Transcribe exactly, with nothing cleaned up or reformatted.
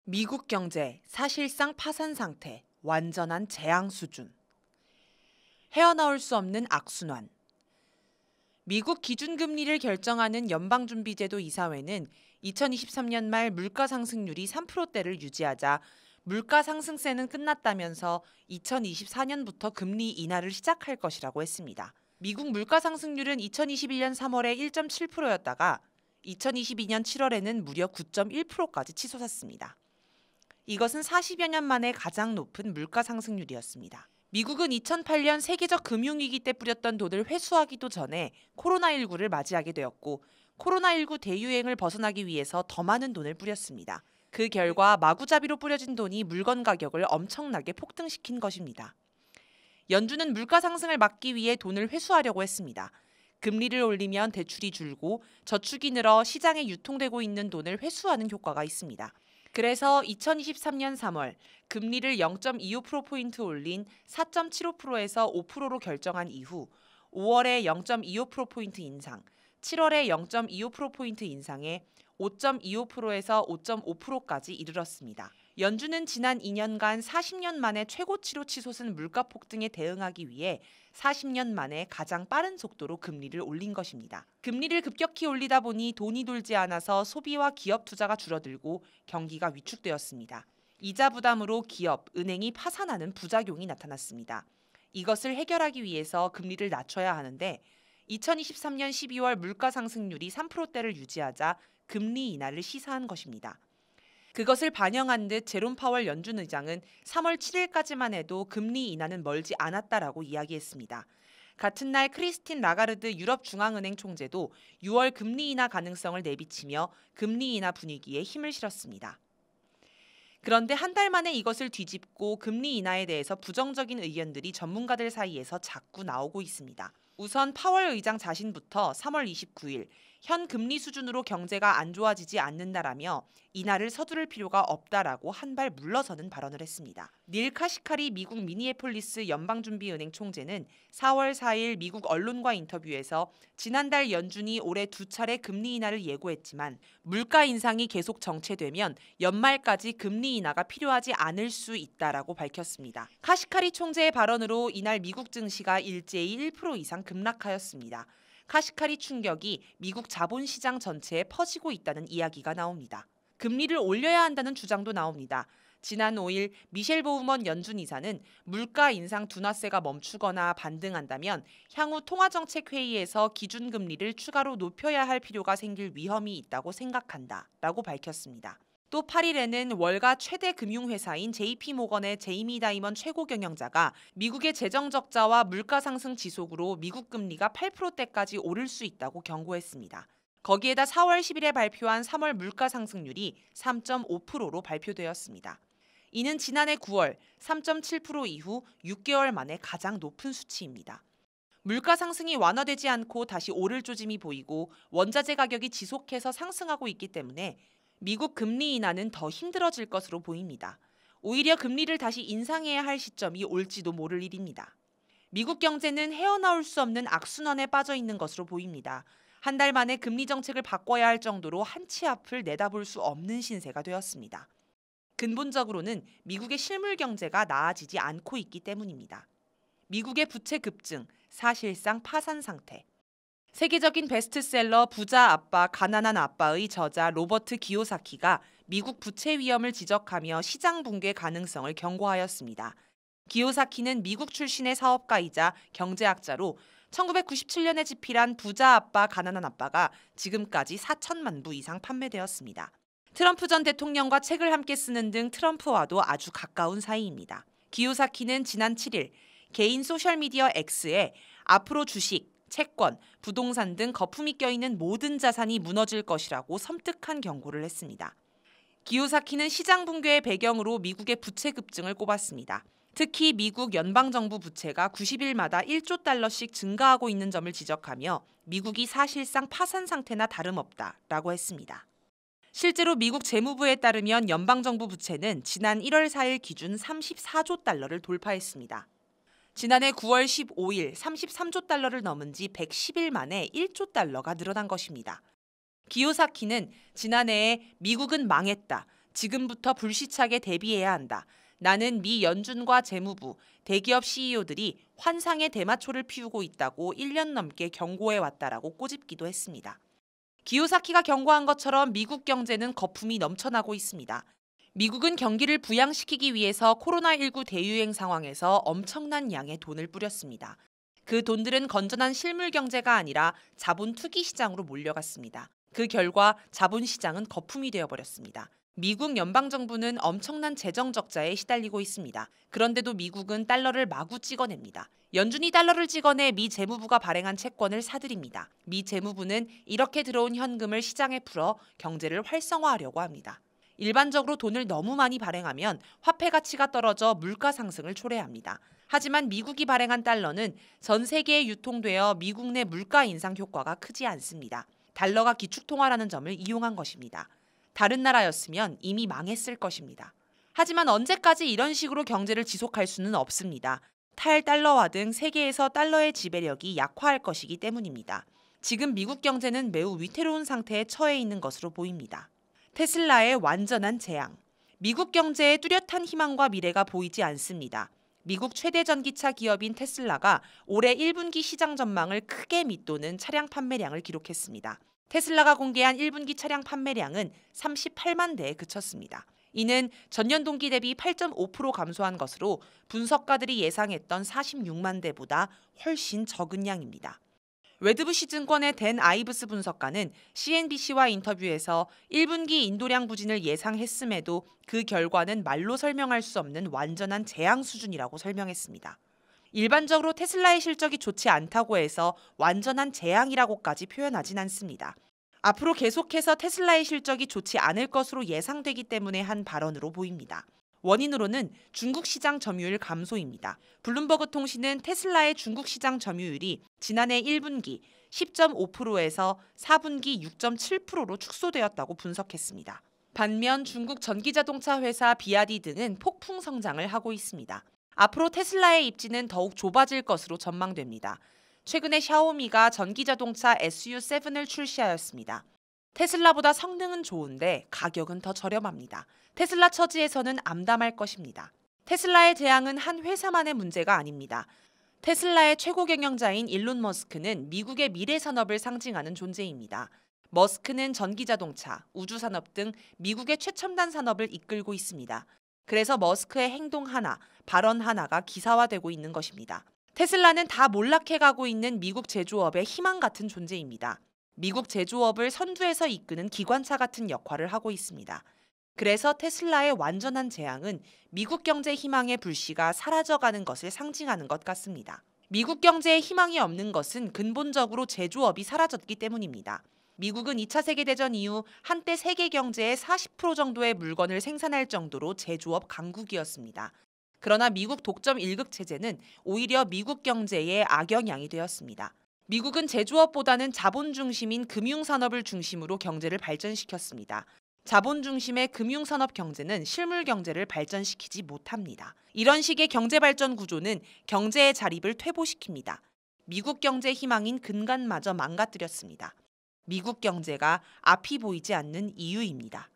미국 경제 사실상 파산 상태, 완전한 재앙 수준. 헤어나올 수 없는 악순환. 미국 기준금리를 결정하는 연방준비제도 이사회는 이천이십삼 년 말 물가 상승률이 삼 퍼센트대를 유지하자 물가 상승세는 끝났다면서 이천이십사 년부터 금리 인하를 시작할 것이라고 했습니다. 미국 물가 상승률은 이천이십일 년 삼월에 일 점 칠 퍼센트였다가 이천이십이 년 칠월에는 무려 구 점 일 퍼센트까지 치솟았습니다. 이것은 사십여 년 만에 가장 높은 물가 상승률이었습니다. 미국은 이천팔 년 세계적 금융위기 때 뿌렸던 돈을 회수하기도 전에 코로나십구를 맞이하게 되었고 코로나십구 대유행을 벗어나기 위해서 더 많은 돈을 뿌렸습니다. 그 결과 마구잡이로 뿌려진 돈이 물건 가격을 엄청나게 폭등시킨 것입니다. 연준은 물가 상승을 막기 위해 돈을 회수하려고 했습니다. 금리를 올리면 대출이 줄고 저축이 늘어 시장에 유통되고 있는 돈을 회수하는 효과가 있습니다. 그래서 이천이십삼 년 삼월 금리를 영 점 이오 퍼센트포인트 올린 사 점 칠오 퍼센트에서 오 퍼센트로 결정한 이후 오월에 영 점 이오 퍼센트포인트 인상, 칠월에 영 점 이오 퍼센트포인트 인상해 오 점 이오 퍼센트에서 오 점 오 퍼센트까지 이르렀습니다. 연준은 지난 이 년간 사십 년 만에 최고치로 치솟은 물가 폭등에 대응하기 위해 사십 년 만에 가장 빠른 속도로 금리를 올린 것입니다. 금리를 급격히 올리다 보니 돈이 돌지 않아서 소비와 기업 투자가 줄어들고 경기가 위축되었습니다. 이자 부담으로 기업, 은행이 파산하는 부작용이 나타났습니다. 이것을 해결하기 위해서 금리를 낮춰야 하는데 이천이십삼 년 십이월 물가 상승률이 삼 퍼센트대를 유지하자 금리 인하를 시사한 것입니다. 그것을 반영한 듯 제롬 파월 연준 의장은 삼월 칠일까지만 해도 금리 인하는 멀지 않았다라고 이야기했습니다. 같은 날 크리스틴 라가르드 유럽중앙은행 총재도 유월 금리 인하 가능성을 내비치며 금리 인하 분위기에 힘을 실었습니다. 그런데 한 달 만에 이것을 뒤집고 금리 인하에 대해서 부정적인 의견들이 전문가들 사이에서 자꾸 나오고 있습니다. 우선 파월 의장 자신부터 삼월 이십구일 현 금리 수준으로 경제가 안 좋아지지 않는다라며 인하를 서두를 필요가 없다라고 한 발 물러서는 발언을 했습니다. 닐 카시카리 미국 미니애폴리스 연방준비은행 총재는 사월 사일 미국 언론과 인터뷰에서 지난달 연준이 올해 두 차례 금리 인하를 예고했지만 물가 인상이 계속 정체되면 연말까지 금리 인하가 필요하지 않을 수 있다라고 밝혔습니다. 카시카리 총재의 발언으로 이날 미국 증시가 일제히 일 퍼센트 이상 급락하였습니다. 카시카리 충격이 미국 자본시장 전체에 퍼지고 있다는 이야기가 나옵니다. 금리를 올려야 한다는 주장도 나옵니다. 지난 오일 미셸 보우먼 연준 이사는 물가 인상 둔화세가 멈추거나 반등한다면 향후 통화정책회의에서 기준금리를 추가로 높여야 할 필요가 생길 위험이 있다고 생각한다라고 밝혔습니다. 또 팔일에는 월가 최대 금융회사인 제이피모건의 제이미 다이먼 최고 경영자가 미국의 재정 적자와 물가 상승 지속으로 미국 금리가 팔 퍼센트대까지 오를 수 있다고 경고했습니다. 거기에다 사월 십일에 발표한 삼월 물가 상승률이 삼 점 오 퍼센트로 발표되었습니다. 이는 지난해 구월 삼 점 칠 퍼센트 이후 육 개월 만에 가장 높은 수치입니다. 물가 상승이 완화되지 않고 다시 오를 조짐이 보이고 원자재 가격이 지속해서 상승하고 있기 때문에 미국 금리 인하는 더 힘들어질 것으로 보입니다. 오히려 금리를 다시 인상해야 할 시점이 올지도 모를 일입니다. 미국 경제는 헤어나올 수 없는 악순환에 빠져 있는 것으로 보입니다. 한 달 만에 금리 정책을 바꿔야 할 정도로 한 치 앞을 내다볼 수 없는 신세가 되었습니다. 근본적으로는 미국의 실물 경제가 나아지지 않고 있기 때문입니다. 미국의 부채 급증, 사실상 파산 상태. 세계적인 베스트셀러 부자 아빠, 가난한 아빠의 저자 로버트 기요사키가 미국 부채 위험을 지적하며 시장 붕괴 가능성을 경고하였습니다. 기요사키는 미국 출신의 사업가이자 경제학자로 천구백구십칠 년에 집필한 부자 아빠, 가난한 아빠가 지금까지 사천만 부 이상 판매되었습니다. 트럼프 전 대통령과 책을 함께 쓰는 등 트럼프와도 아주 가까운 사이입니다. 기요사키는 지난 칠일 개인 소셜미디어 X에 앞으로 주식, 채권, 부동산 등 거품이 껴있는 모든 자산이 무너질 것이라고 섬뜩한 경고를 했습니다. 기요사키는 시장 붕괴의 배경으로 미국의 부채 급증을 꼽았습니다. 특히 미국 연방정부 부채가 구십 일마다 일조 달러씩 증가하고 있는 점을 지적하며 미국이 사실상 파산 상태나 다름없다라고 했습니다. 실제로 미국 재무부에 따르면 연방정부 부채는 지난 일월 사일 기준 삼십사조 달러를 돌파했습니다. 지난해 구월 십오일 삼십삼조 달러를 넘은 지 백십 일 만에 일조 달러가 늘어난 것입니다. 기요사키는 지난해에 미국은 망했다, 지금부터 불시착에 대비해야 한다. 나는 미 연준과 재무부, 대기업 씨이오들이 환상의 대마초를 피우고 있다고 일 년 넘게 경고해왔다라고 꼬집기도 했습니다. 기요사키가 경고한 것처럼 미국 경제는 거품이 넘쳐나고 있습니다. 미국은 경기를 부양시키기 위해서 코로나십구 대유행 상황에서 엄청난 양의 돈을 뿌렸습니다. 그 돈들은 건전한 실물 경제가 아니라 자본 투기 시장으로 몰려갔습니다. 그 결과 자본 시장은 거품이 되어버렸습니다. 미국 연방정부는 엄청난 재정 적자에 시달리고 있습니다. 그런데도 미국은 달러를 마구 찍어냅니다. 연준이 달러를 찍어내 미 재무부가 발행한 채권을 사들입니다. 미 재무부는 이렇게 들어온 현금을 시장에 풀어 경제를 활성화하려고 합니다. 일반적으로 돈을 너무 많이 발행하면 화폐 가치가 떨어져 물가 상승을 초래합니다. 하지만 미국이 발행한 달러는 전 세계에 유통되어 미국 내 물가 인상 효과가 크지 않습니다. 달러가 기축통화라는 점을 이용한 것입니다. 다른 나라였으면 이미 망했을 것입니다. 하지만 언제까지 이런 식으로 경제를 지속할 수는 없습니다. 탈달러화 등 세계에서 달러의 지배력이 약화할 것이기 때문입니다. 지금 미국 경제는 매우 위태로운 상태에 처해 있는 것으로 보입니다. 테슬라의 완전한 재앙. 미국 경제에 뚜렷한 희망과 미래가 보이지 않습니다. 미국 최대 전기차 기업인 테슬라가 올해 일 분기 시장 전망을 크게 밑도는 차량 판매량을 기록했습니다. 테슬라가 공개한 일 분기 차량 판매량은 삼십팔만 대에 그쳤습니다. 이는 전년 동기 대비 팔 점 오 퍼센트 감소한 것으로 분석가들이 예상했던 사십육만 대보다 훨씬 적은 양입니다. 웨드부시 증권의 댄 아이브스 분석가는 씨엔비씨와 인터뷰에서 일 분기 인도량 부진을 예상했음에도 그 결과는 말로 설명할 수 없는 완전한 재앙 수준이라고 설명했습니다. 일반적으로 테슬라의 실적이 좋지 않다고 해서 완전한 재앙이라고까지 표현하진 않습니다. 앞으로 계속해서 테슬라의 실적이 좋지 않을 것으로 예상되기 때문에 한 발언으로 보입니다. 원인으로는 중국 시장 점유율 감소입니다. 블룸버그 통신은 테슬라의 중국 시장 점유율이 지난해 일 분기 십 점 오 퍼센트에서 사 분기 육 점 칠 퍼센트로 축소되었다고 분석했습니다. 반면 중국 전기자동차 회사 비아디 등은 폭풍 성장을 하고 있습니다. 앞으로 테슬라의 입지는 더욱 좁아질 것으로 전망됩니다. 최근에 샤오미가 전기자동차 에스유 칠을 출시하였습니다. 테슬라보다 성능은 좋은데 가격은 더 저렴합니다. 테슬라 처지에서는 암담할 것입니다. 테슬라의 재앙은 한 회사만의 문제가 아닙니다. 테슬라의 최고 경영자인 일론 머스크는 미국의 미래 산업을 상징하는 존재입니다. 머스크는 전기자동차, 우주산업 등 미국의 최첨단 산업을 이끌고 있습니다. 그래서 머스크의 행동 하나, 발언 하나가 기사화되고 있는 것입니다. 테슬라는 다 몰락해가고 있는 미국 제조업의 희망 같은 존재입니다. 미국 제조업을 선두에서 이끄는 기관차 같은 역할을 하고 있습니다. 그래서 테슬라의 완전한 재앙은 미국 경제 희망의 불씨가 사라져가는 것을 상징하는 것 같습니다. 미국 경제에 희망이 없는 것은 근본적으로 제조업이 사라졌기 때문입니다. 미국은 이 차 세계대전 이후 한때 세계 경제의 사십 퍼센트 정도의 물건을 생산할 정도로 제조업 강국이었습니다. 그러나 미국 독점 일 급 체제는 오히려 미국 경제에 악영향이 되었습니다. 미국은 제조업보다는 자본 중심인 금융산업을 중심으로 경제를 발전시켰습니다. 자본 중심의 금융산업 경제는 실물 경제를 발전시키지 못합니다. 이런 식의 경제 발전 구조는 경제의 자립을 퇴보시킵니다. 미국 경제 희망인 근간마저 망가뜨렸습니다. 미국 경제가 앞이 보이지 않는 이유입니다.